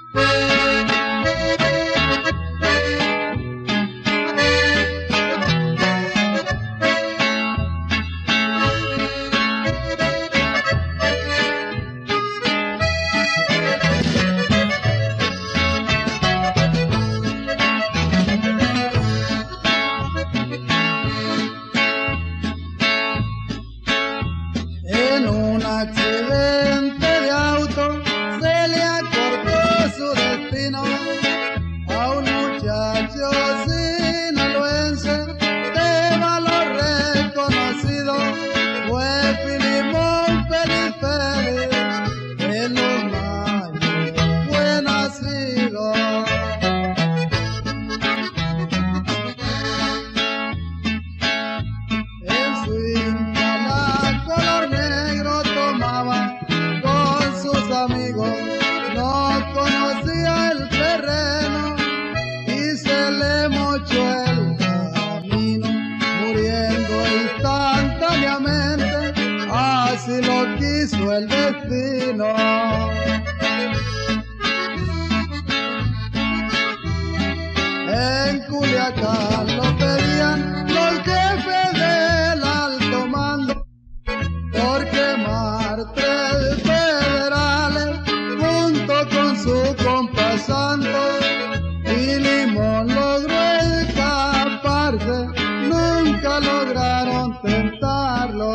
En un accidente de auto se le acortó su destino a un muchacho sinaloense de valor reconocido. Fue Filimón Feliz Félix, en los mayos fue nacido. En su Impala color negro tomaba con sus amigos, no conocía el terreno y se le mochó el camino, muriendo instantáneamente, así lo quiso el destino. En Culiacán lo pedían los jefes del alto mando por quemar 3 federales junto con su compa Santos. Filimón logró escaparse, nunca lograron tentarlo.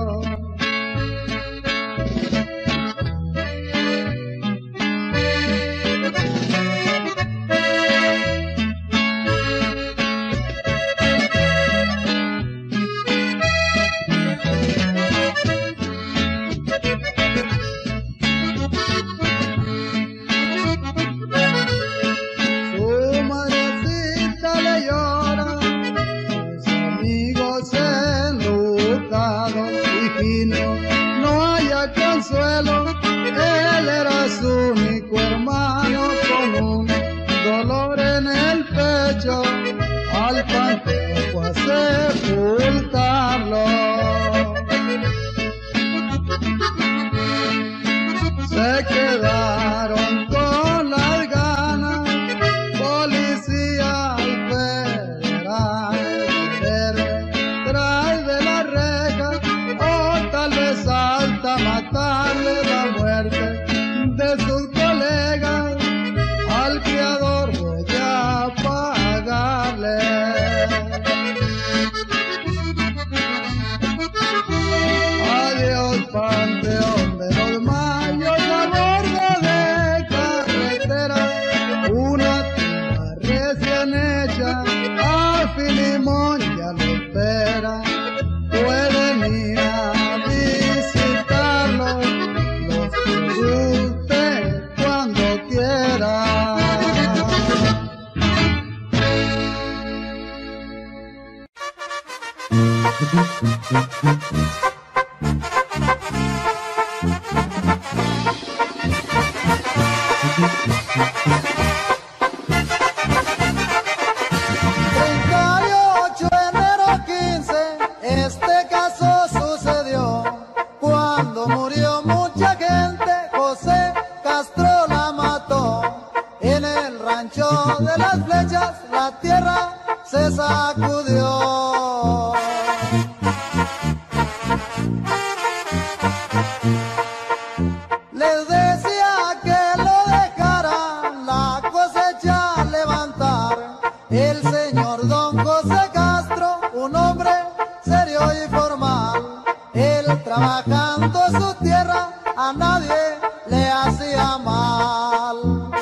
Su madrecita le llora, sus amigos enlutados, Higinio no haya consuelo, él era su único hermano con un dolor en el pecho, al panteón fue a sepultarlo. Se quedaron con las ganas, policías federales, detrás de la reja, o tal vez hasta matarle la muerte de sus colegas. Al criador voy a pagarle. Adiós, panteón de los mayos a bordo de carretera, una tumba recién hecha, a Filimón ya lo espera. Pueden ir a visitarlo, los que usted cuando quiera. Enero 15, este caso sucedió cuando murió mucha gente. José Castro la mató en el rancho de las Flechas, la tierra se sacudió. Les decía que lo dejaran la cosecha levantar. El señor don José Castro, un hombre serio y formal, él trabajando su tierra a nadie le hacía mal.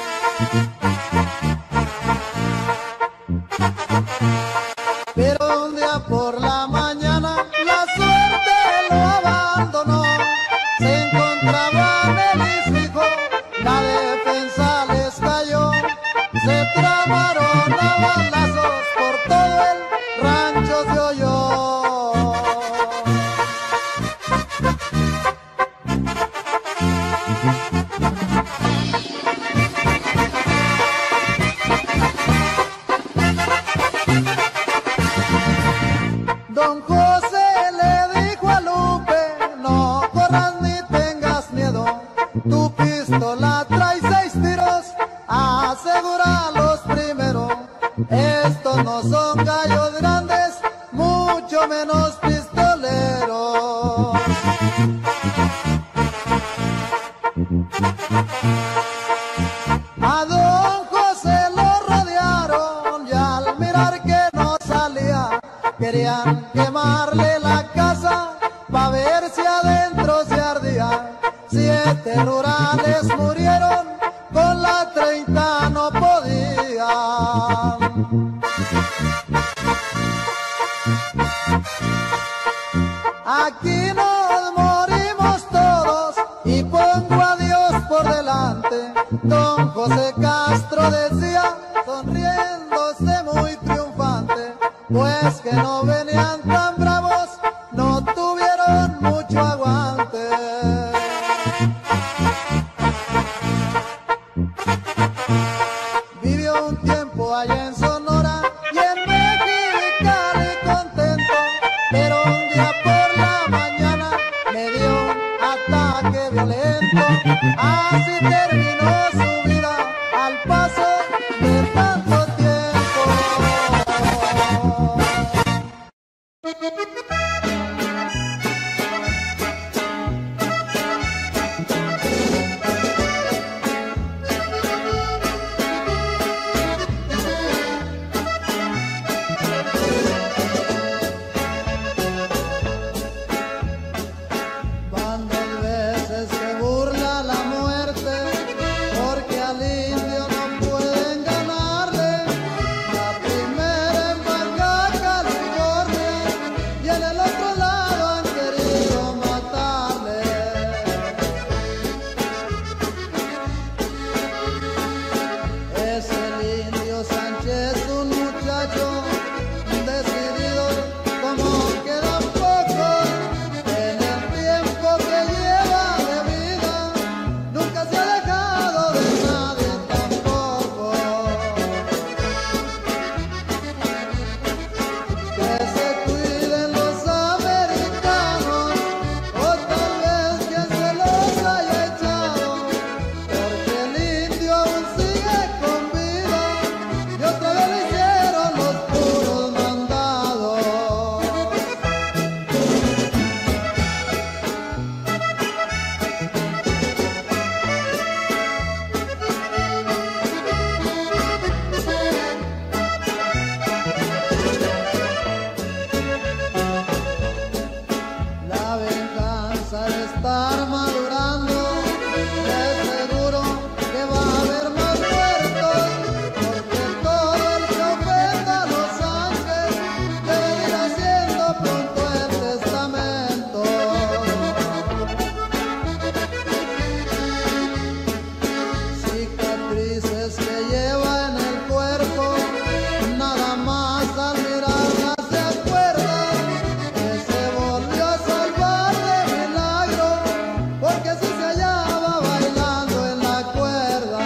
Pero un día por la mañana la suerte lo abandonó. Se encontraban él y su hijo, la defensa les cayó. Se tramaron a balazos, por todo el rancho se oyó. Don José le dijo a Lupe, no corras ni tengas miedo, tu pistola trae 6 tiros querían quemarle la casa pa' ver si adentro se ardía. 7 rurales murieron, con la 30 no podían. Aquí nos morimos todos y pongo a Dios por delante. Don José Castro decía, sonriéndose muy triunfante, pues que no venían tan bravos, no tuvieron mucho aguante. Vivió un tiempo allá en Sonora y en Mexicali contento, pero un día por la mañana le dio un ataque violento. Así terminó su vida al paso de tanto tiempo. Van 2 veces que burla la muerte, porque al indio no pueden ganarle. La primera en Baja California y en el otro lado han querido matarle. Es el indio Sánchez, un muchacho decidido, como quedan pocos en el tiempo que lleva de vida. Nunca se ha dejado de nadie tampoco. Que se cuiden los americanos, o tal vez que se los haya echado, porque el indio aún sigue con vida y otra vez le hicieron los puros mandados. La venganza está madurando, es seguro que va a haber más muertos, porque todo el que ofenda a los Sánchez debe ir haciendo pronto el testamento. Cicatrices que lleva en el cuerpo, nada más al mirarla se acuerda que se volvió a salvar de milagro, porque si se hallaba bailando en la cuerda.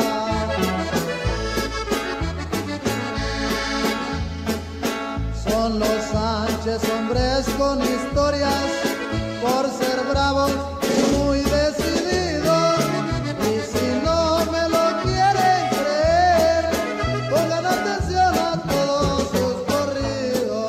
Son los Sánchez hombres con historias, por ser bravos y muy decididos. Y si no me lo quieren creer, pongan atención a todos sus corridos.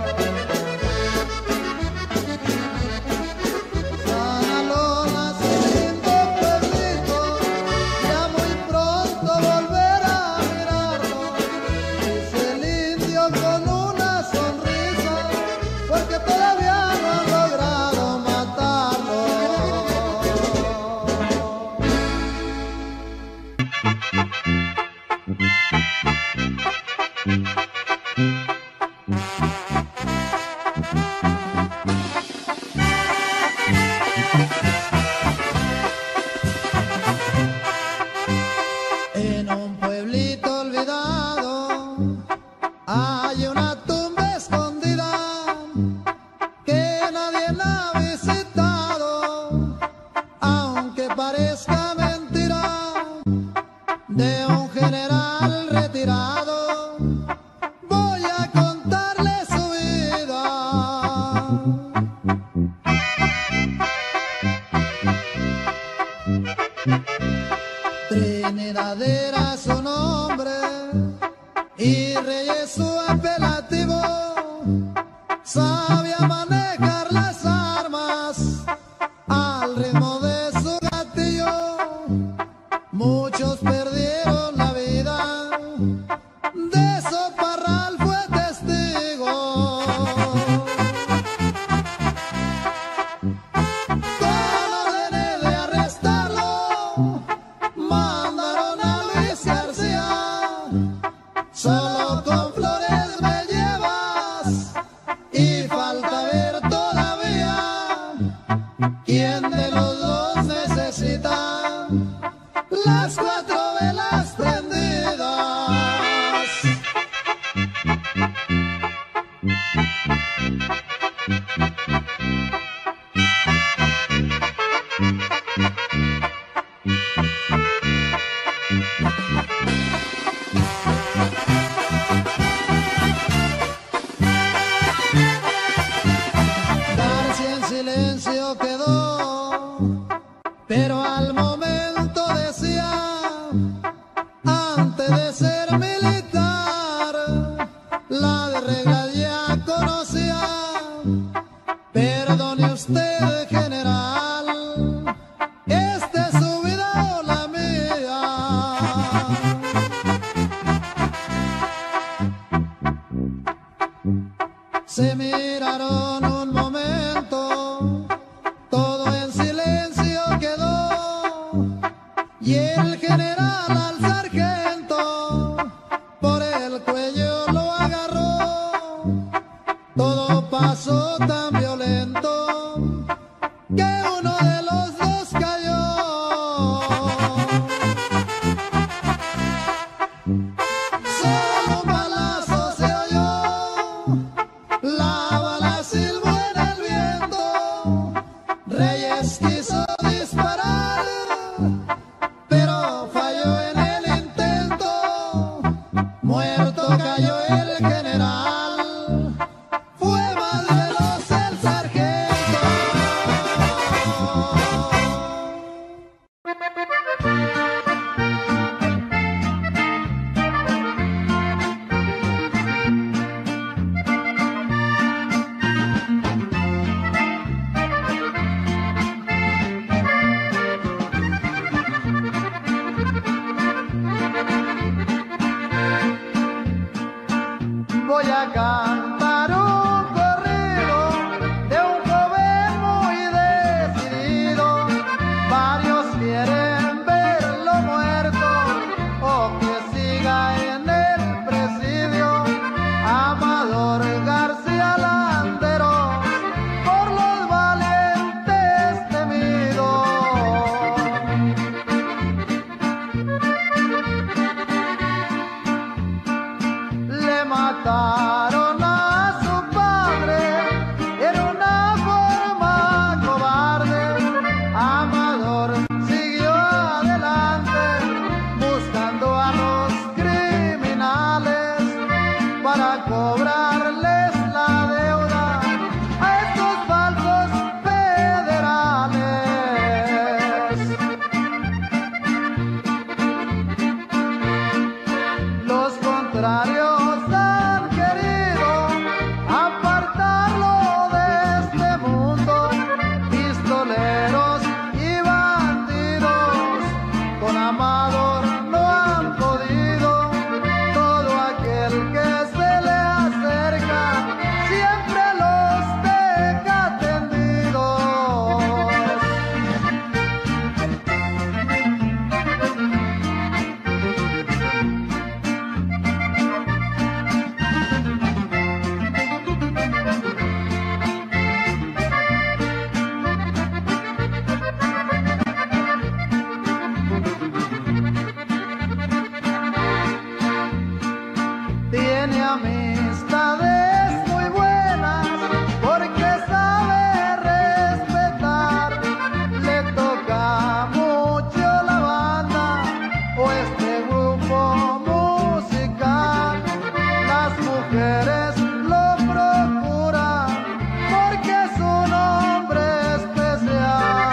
San Alona, su lindo pueblito, ya muy pronto volverá a mirarlo. Dice el indio con una sonrisa, porque todavía no han logrado matarlo. En un pueblito olvidado hay una tumba escondida que nadie la ha visitado, aunque parezca mentira, de un general retirado. Voy a contarle su vida. Trinidad era su nombre y Reyes su apelativo. Sabía manejar las armas al ritmo de su gatillo. Muchos perdieron la vida, de eso Parral fue testigo. de las prendidas. García en silencio quedó, pero al momento decía, antes de ser militar, la de regla ya conocía. Perdone usted, general, esta es su vida o la mía. Se miraron un momento, todo en silencio quedó, y el general al sargento por el cuello lo agarró. Todo pasó tan violento que uno de los dos cayó. Solo un balazo se oyó, la bala silbó en el viento. Reyes quiso disparar, pero falló en el intento. Muerto cayó el general, fue más veloz el sargento. Voy a cantar un corrido de un joven muy decidido. Varios quieren verlo muerto o que siga en el presidio. Amador García Landeros, por los valientes temido. Le mataron a su padre en una forma cobarde. Amador siguió adelante buscando a los criminales para cobrarles la deuda a estos falsos federales. Los contrarios han querido apartarlo de este mundo. Pistoleros y bandidos con Amador no han podido. Todo aquel que se le acerca siempre los deja tendidos. Tiene amistades muy buenas porque sabe respetar. Le toca mucho la banda o este grupo musical. Las mujeres lo procuran porque es un hombre especial.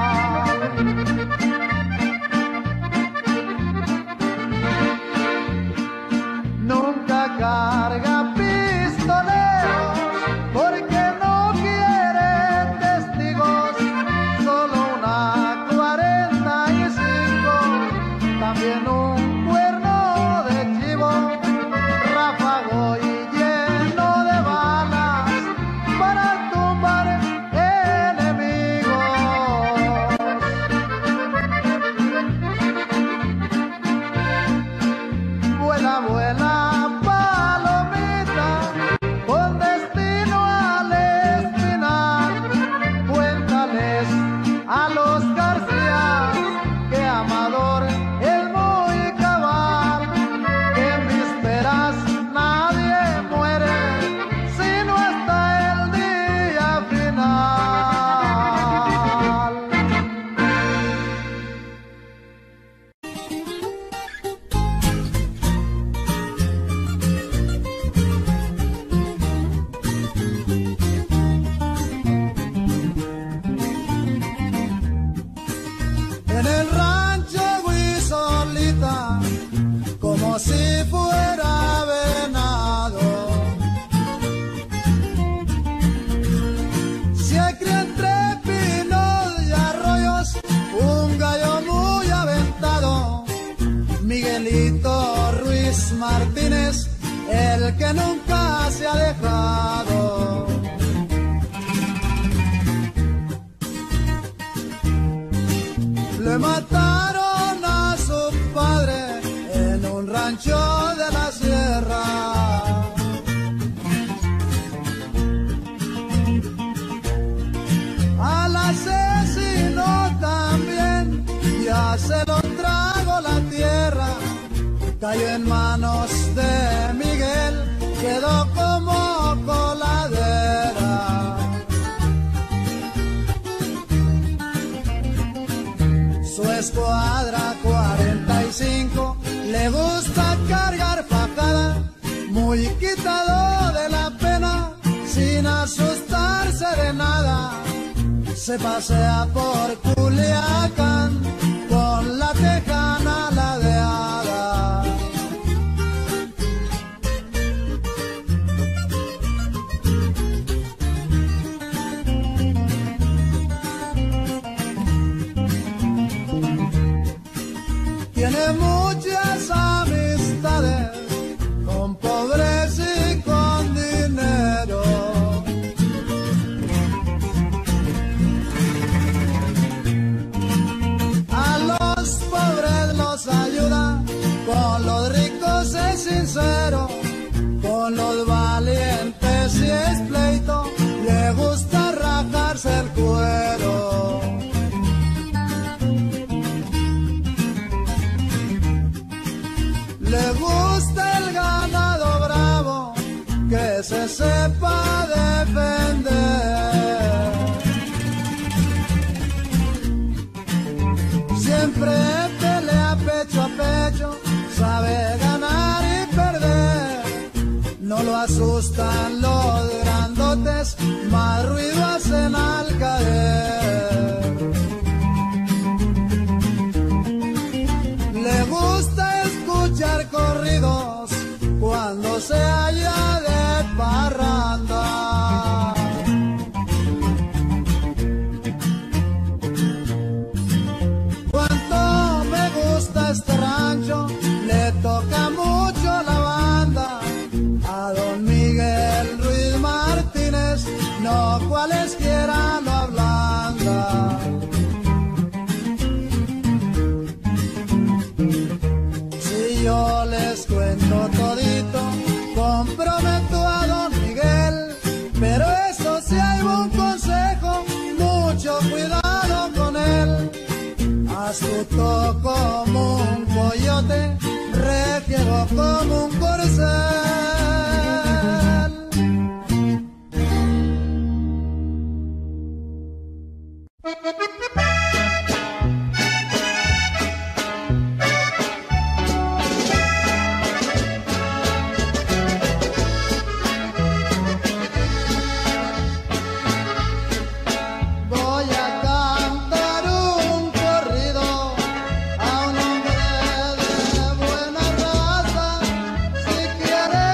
Nunca carga pistoleros porque no quiere testigos. Solo una 45, también un cuerno de chivo, ráfago y lleno de balas para tumbar enemigos. Vuela, vuela, palomita, con destino al espinal. Cuéntales a los García que Amador es muy como si fuera venado. Se cría entre pinos y arroyos, un gallo muy aventado, Miguelito Ruiz Martínez, el que nunca se ha dejado. Le mataron a su padre en un rancho de la sierra. Al asesino también ya se lo trago la tierra. Cayó en manos de Miguel, quedó como coladera. Su escuadra 45 le gusta cargar fajada, muy quitado de la pena, sin asustarse de nada. Se pasea por Culiacán con la tejana ladeada. Tiene muchas amistades, con pobres y con dinero. A los pobres los ayuda, con los ricos es sincero, con los valientes si es pleito, le gusta rajarse el cuero. Le gusta el ganado bravo, que se sepa defender. Siempre pelea pecho a pecho, sabe ganar y perder. No lo asustan los grandotes, más ruido hacen al caer. Le gusta escuchar corridos cuando se halla de parranda. Cuánto me gusta este rancho, le toca mucho la banda. A don Miguel Ruiz Martínez, no cualesquiera lo ablanda. Yo les cuento todito, comprometo a don Miguel, pero eso sí hay un consejo, mucho cuidado con él. Astuto como un coyote, requiero como un corcel. Quiere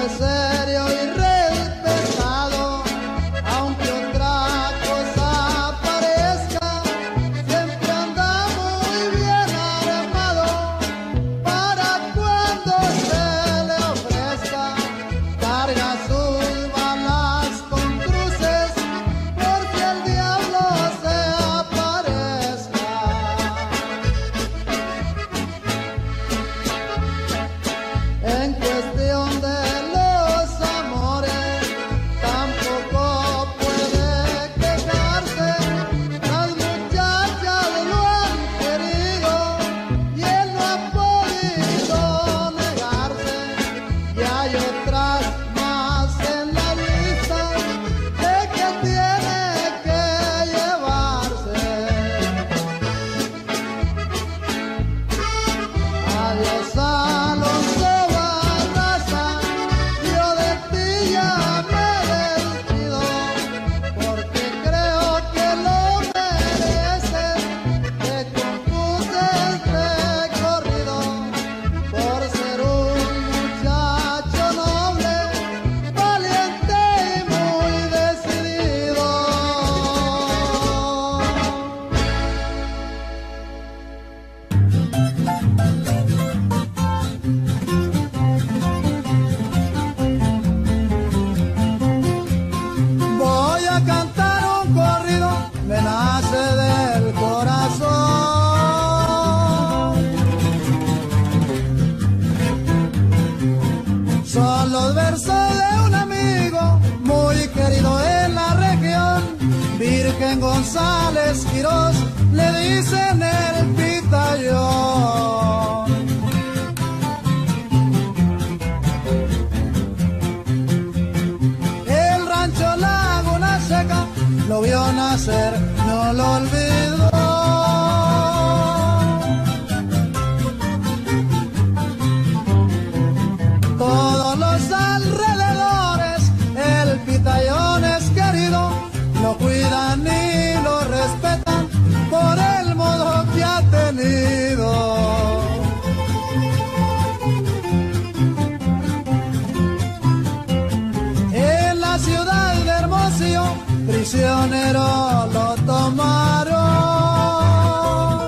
serio y respetado, aunque otra cosa parezca, siempre anda muy bien armado para cuando se le ofrezca. Carga sus balas con cruces por si el diablo se aparezca. En cuestión de los amores, tampoco puede quejarse. Las muchachas lo han querido y él no ha podido negarse. Y hay otras más en la lista de que tiene que llevarse. Adiós, Alonso Barraza, yo de ti ya me despido, porque creo que lo mereces. Te compuse este corrido por ser un muchacho noble, valiente y muy decidido. Voy a cantar un corrido, me nace del corazón. Son los versos de un amigo muy querido en la región. Virgen González Quirós, le dicen el pitayón. El rancho Laguna Seca lo vio nacer, no lo olvidó. Todos los alrededores, el pitayón es querido, lo cuidan y lo respetan por el modo que ha tenido. En la ciudad de Hermosillo, prisionero lo tomaron.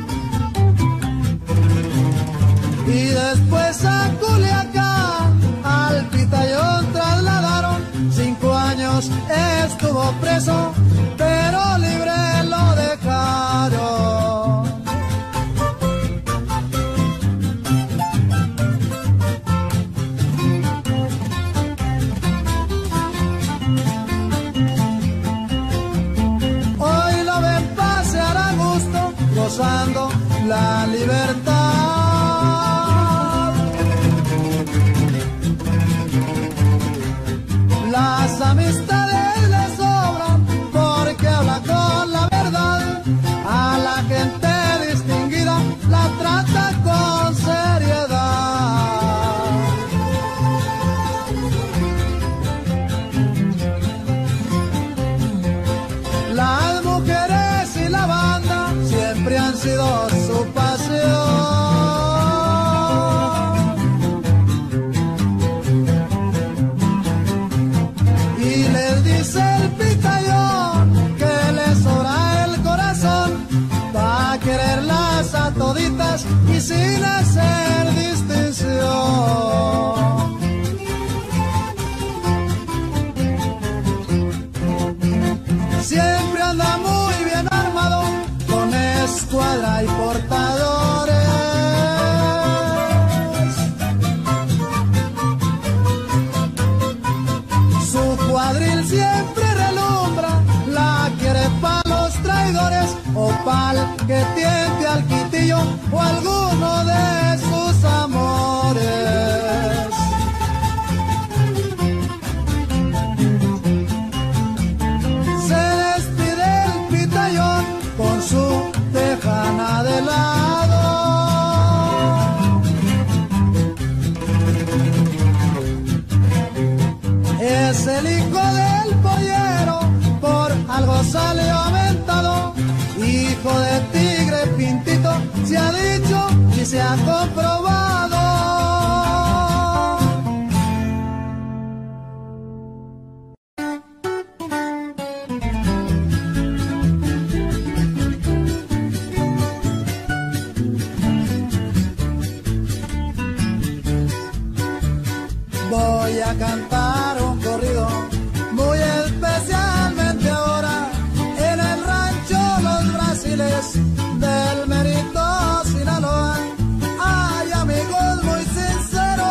Y después a Culiacán al pitayón trasladaron. 5 años estuvo preso, pero libre lo dejaron. Hoy lo ven pasear a gusto, gozando la libertad. Las amistades le sobran porque habla con la verdad. A la gente distinguida la trata con seriedad. Las mujeres y la banda siempre han sido su pasión. Y les dice el pitayón que les sobra el corazón, va a quererlas a toditas y sin hacer distinción. Siempre anda muy bien armado, con escuadra y portadores. Su cuadril siempre relumbra, la quiere pa' los traidores o pa'l que tiente al quitillo o alguno de sus amores. Se despide el pitayón con su tejana de lado. Es el hijo del pollero, por algo salió aventado. Hijo de tigre pintito, se ha dicho y se ha comprobado. Voy a cantar un corrido muy especialmente ahora en el rancho Los Brasiles del Mérito, Sinaloa. Hay amigos muy sinceros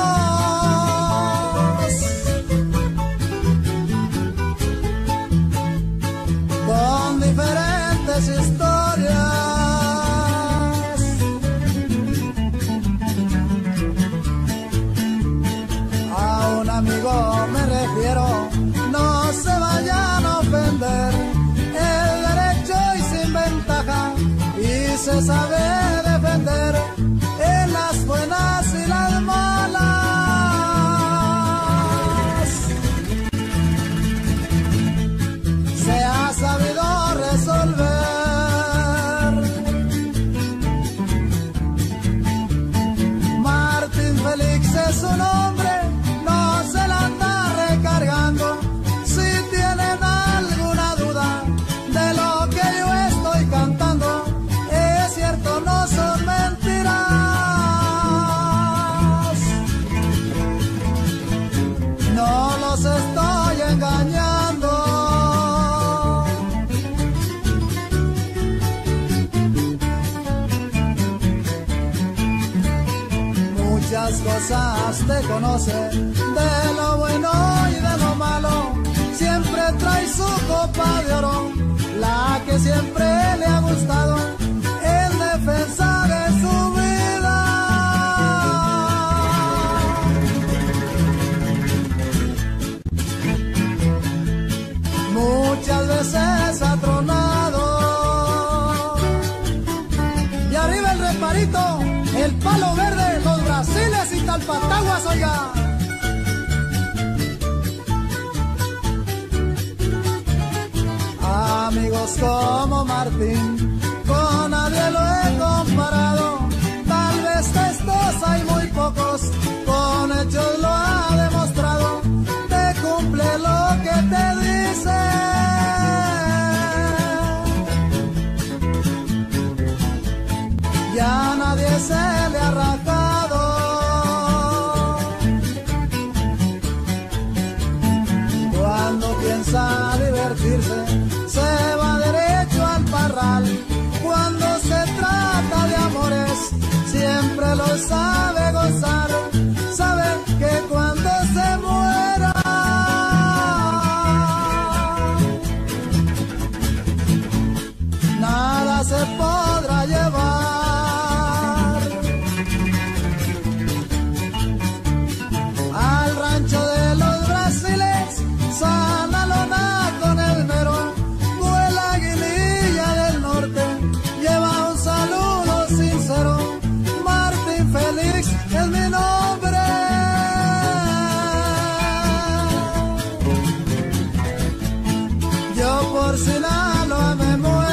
con diferentes historias. A un amigo me refiero, no se vayan a ofender, el derecho y sin ventaja, y se sabe defender en las buenas y las malas. Se ha sabido resolver. Martín Félix es su nombre, no se la anda recargando. Si tienen alguna duda de lo que yo estoy cantando, es cierto, no son mentiras. No los estoy engañando. Muchas cosas te conoce, de lo bueno y de lo malo. Siempre trae su copa de oro, la que siempre le ha gustado, en defensa de su vida. Muchas veces ha tronado. Y arriba el Reparito, el Palo Verde, Los Brasiles y Talpataguas, oiga. Amigos como Martín, con nadie lo he comparado. Tal vez estos hay muy pocos, con hechos lo ha demostrado. Te cumple lo que te dice. Ya nadie se le ha rajado. Cuando piensa divertirse, se va derecho al parral. Cuando se trata de amores, siempre lo sabe gozar. Sabe que cuando se muera, nada se podrá llevar. Al rancho de Los Brasiles, Sanalona con el Mero, vuela Aguililla del Norte, lleva un saludo sincero. Martín Félix es mi nombre. Yo por Sinaloa me muero.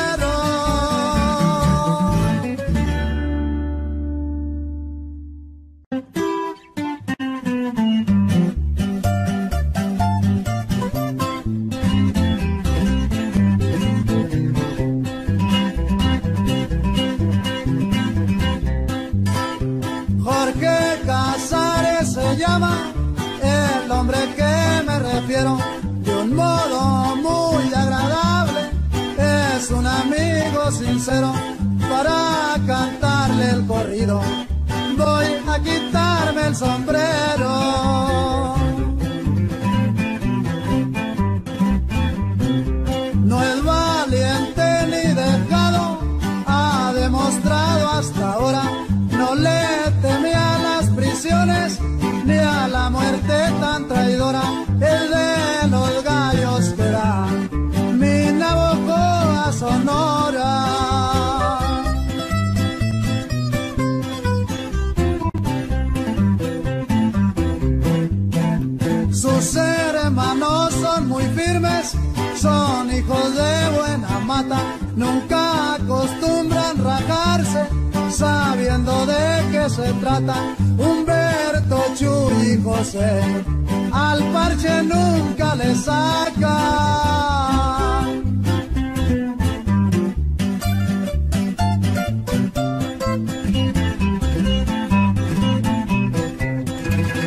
Jorge Casares se llama el hombre que me refiero, de un modo muy agradable. Es un amigo sincero, para cantarle el corrido voy a quitarme el sombrero. No es valiente ni dejado, ha demostrado hasta ahora. No le teme a las prisiones ni a la muerte tan traidora. El de los gallos que da mi Navajo a Sonora. Sus hermanos son muy firmes, son hijos de buena mata, nunca acostumbran rajarse, sabiendo de qué se trata. Humberto, Chuy y José, al parche nunca le saca.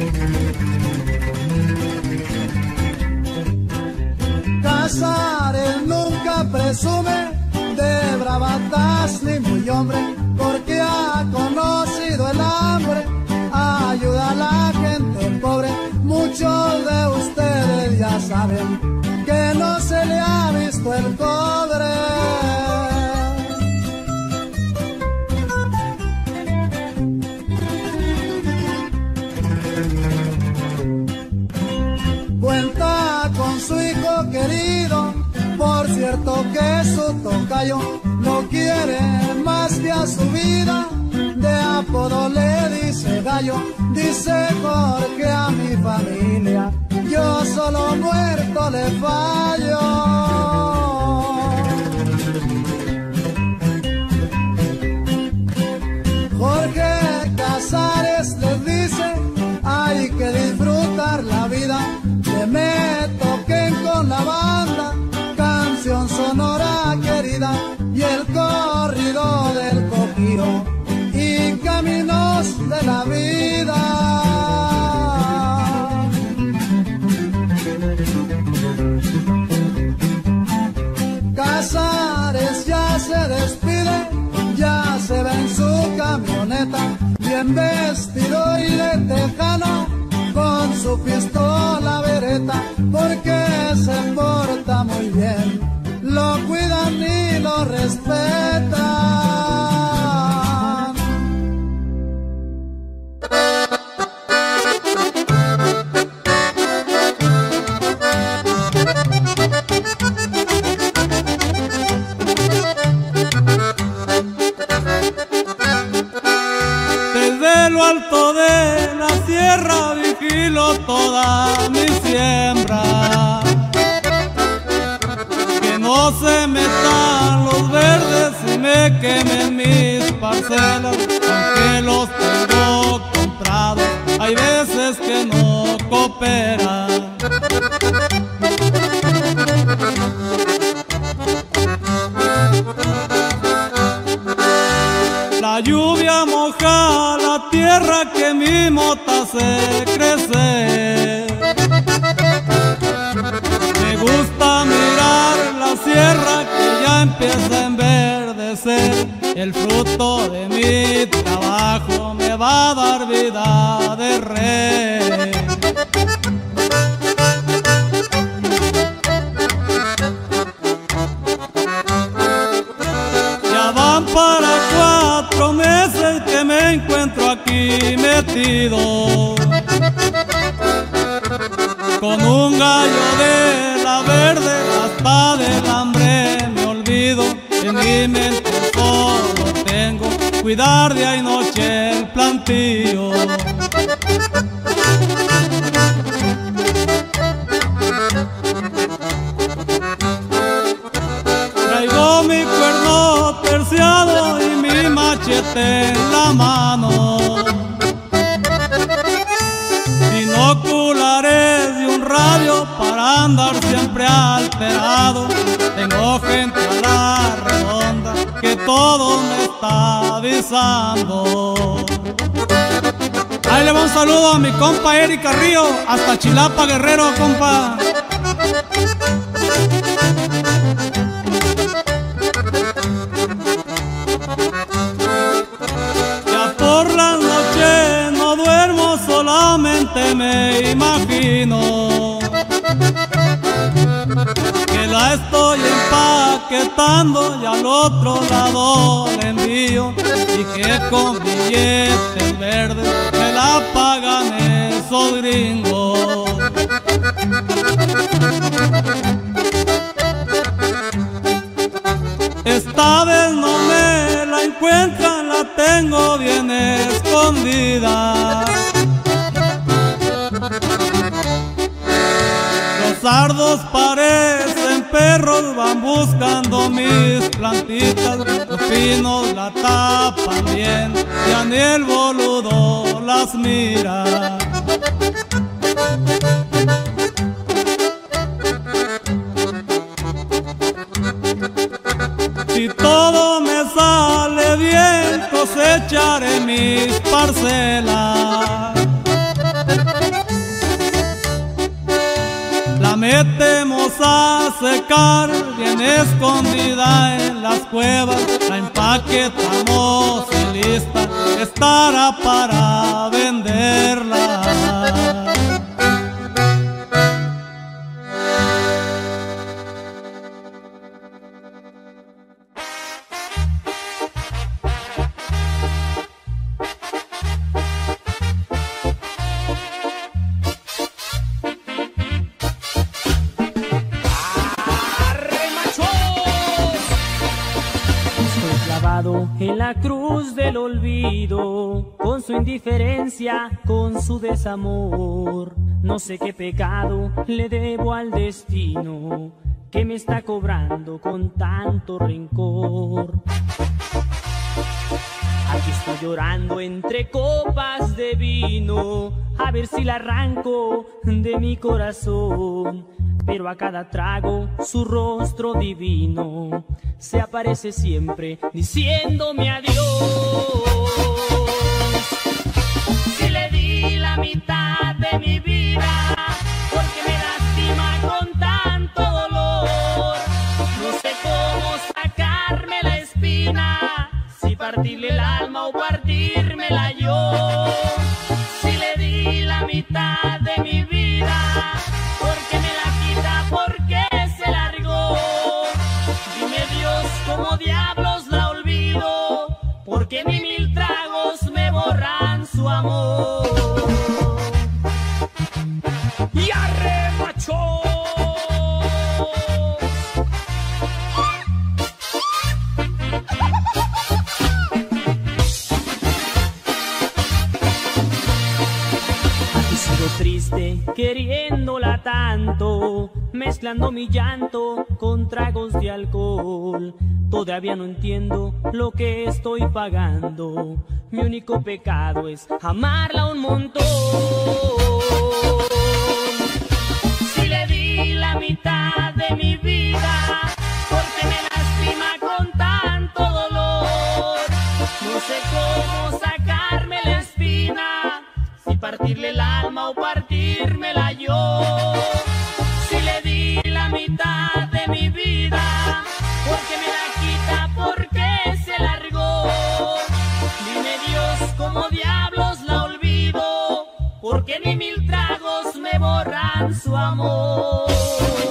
Casares nunca presume de bravatas ni muy hombre, porque ha conocido el hambre, ayuda a la gente pobre. Muchos de ustedes ya saben que no se le ha visto el cobre. Cuenta con su hijo querido, por cierto que su tocayo no quiere más que a su vida, de apodo le dice gallo. Dice Jorge a mi familia, yo solo muerto le fallo. Jorge Casares les dice, hay que disfrutar la vida, que me toquen con la banda, canción sonora querida, y el corrido del coquío, y caminos de la vida. Casares ya se despide, ya se ve en su camioneta, bien vestido y de tejano, con su pistola bereta, porque se porta muy bien, lo cuidan y lo respetan. Desde lo alto de la sierra vigilo toda mi siembra, que no se metan los verdes y me quemen mis parcelas, aunque los tengo comprados, hay veces que no cooperan. La lluvia moja la tierra que mi mota se crece. Me gusta mirar la sierra que ya empieza a enverdecer. El fruto de mi trabajo me va a dar vida de rey. Ya van para 4 meses que me encuentro aquí metido, con un gallo de la verde, hasta del hambre me olvido. En mi mente solo tengo cuidar día y noche el plantío. Traigo mi cuerno terciado y mi machete en la mano, binoculares y un radio para andar siempre alterado. Tengo gente a la redonda que todo me está avisando. Ahí le va un saludo a mi compa Eric Carrillo, hasta Chilapa, Guerrero, compa. Ya por las noches no duermo, solamente me imagino que la estoy empaquetando y al otro lado le envío, y que con billetes verdes me la pagan esos gringos. Esta vez no me la encuentran, la tengo bien escondida. Los sardos parecen perros, van buscando mis plantitas. Los pinos la tapan bien, ya ni el boludo las mira. Si todo me sale bien, cosecharé mis parcelas. metemos a secar, bien escondida en las cuevas, la empaquetamos y lista estará para venderla. En la cruz del olvido, con su indiferencia, con su desamor, no sé qué pecado le debo al destino que me está cobrando con tanto rencor. Aquí estoy llorando entre copas de vino, a ver si la arranco de mi corazón. Pero a cada trago su rostro divino se aparece siempre diciéndome adiós. Si le di la mitad de mi vida, porque me lastima con tanto dolor. No sé cómo sacarme la espina, si partirle el alma o partírmela yo. Si le di la mitad de mi vida, porque me la quita, porque se largó. Dime Dios, ¿cómo diablos la olvido? Porque ni 1000 tragos me borran su amor. ¡Y arre, machos! Triste, queriéndola tanto, mezclando mi llanto con tragos de alcohol. Todavía no entiendo lo que estoy pagando. Mi único pecado es amarla un montón. Si le di la mitad de mi vida, porque me lastima con tanto dolor. No sé cómo sacarme la espina, si partirle el alma o partírmela yo. Si le di la mitad de mi vida, porque me la quita, porque se largó. Dime Dios, ¿cómo diablos la olvido? Porque ni 1000 tragos me borran su amor.